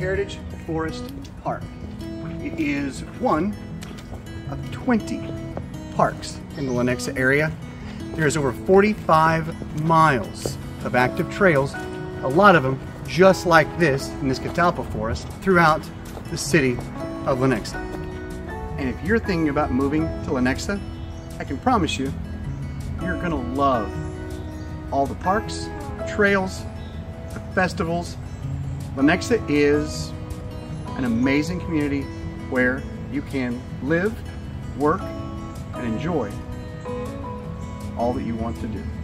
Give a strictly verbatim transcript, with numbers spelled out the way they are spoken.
Heritage Forest Park. It is one of twenty parks in the Lenexa area. There's over forty-five miles of active trails, a lot of them just like this in this catalpa forest throughout the city of Lenexa. And if you're thinking about moving to Lenexa, I can promise you, you're gonna love all the parks, trails, the festivals. Lenexa is an amazing community where you can live, work, and enjoy all that you want to do.